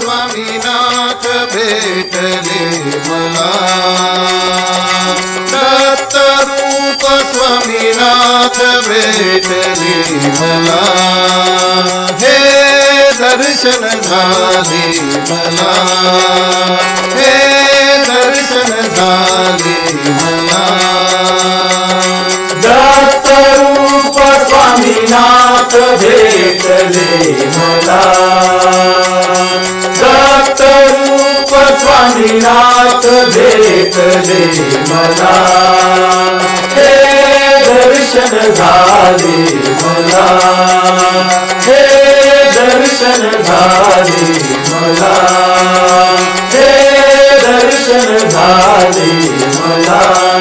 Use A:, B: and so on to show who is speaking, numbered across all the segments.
A: स्वामीनाथ भेटले मला दत्तरूप स्वामीनाथ भेटले मला हे दर्शन झाले मला हे दर्शन झाले मला
B: दत्तरूप स्वामीनाथ भेटले मला दत्तरूप स्वामीनाथ भेटले मला हे दर्शन झाले मला हे दर्शन झाले मला हे दर्शन झाले मला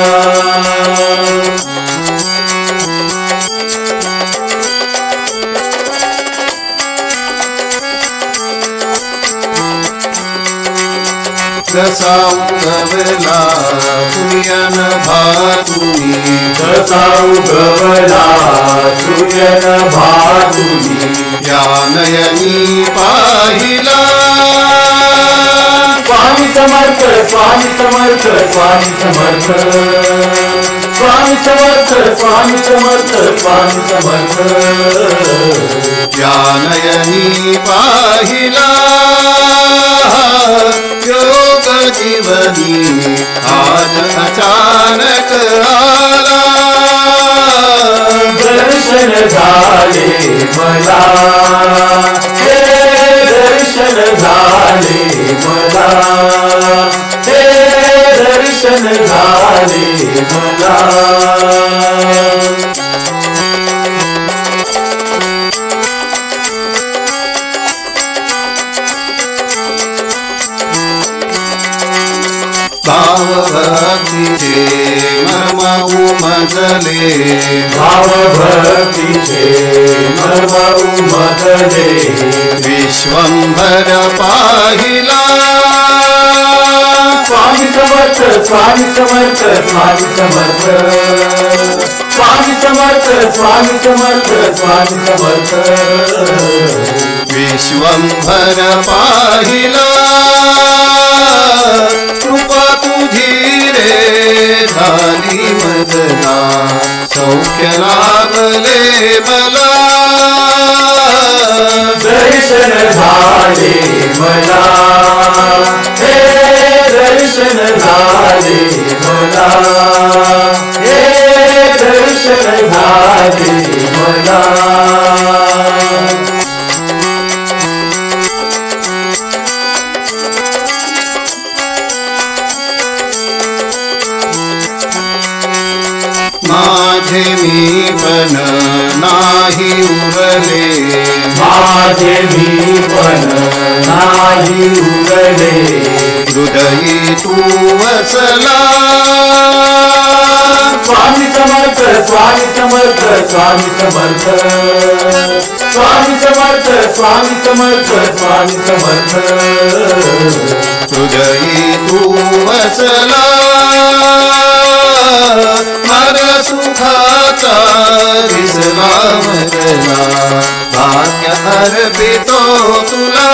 A: जसा उगवला सूर्यन भातुनी
B: जसा उगवला सूर्यन भातुनी
A: या नयनी पाहिला
B: स्वामी समर्थ स्वामी समर्थ स्वामी समर्थ स्वामी समर्थ स्वामी समर्थ स्वामी समर्थ
A: या नयनी पाहिला योग जीवनी आज अचानक आला
B: दर्शन झाले मला हे दर्शन झाले मला हे दर्शन झाले मला
A: भाव भक्तीचे मर्म उमजले
B: भाव भक्तीचे मर्म उमजले
A: विश्वंभर पाहिला
B: स्वामी समर्थ स्वामी समर्थ स्वामी समर्थ स्वामी समर्थ स्वामी समर्थ स्वामी समर्थ
A: विश्वंभर पाहिला कृपा तुझी रे झाली मदना सौख्य लाभले मला
B: दर्शन झाले मला हे दर्शन झाले मला हे दर्शन झाले मला
A: माझे मी पण नाही उरले
B: माझे मी पण नाही उरले
A: हृदयी तू वसला
B: स्वामी समर्थ स्वामी समर्थ स्वामी समर्थ स्वामी समर्थ स्वामी समर्थ स्वामी समर्थ
A: हृदयी तू वसला मर सुखाचा विसला मरला भाग्य अर्पितो तुला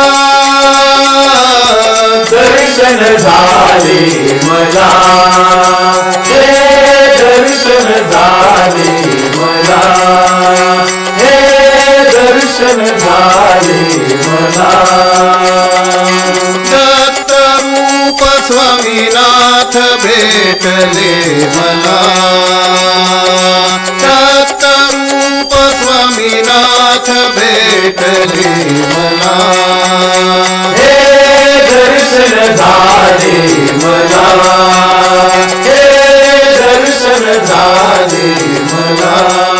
B: दर्शन झाले मला हे दर्शन झाले मला हे दर्शन झाले मला
A: दत्तरूप स्वामीनाथ भेटले मला दत्तरूप स्वामीनाथ भेटले मला
B: हे दर्शन झाले मला हे दर्शन झाले मला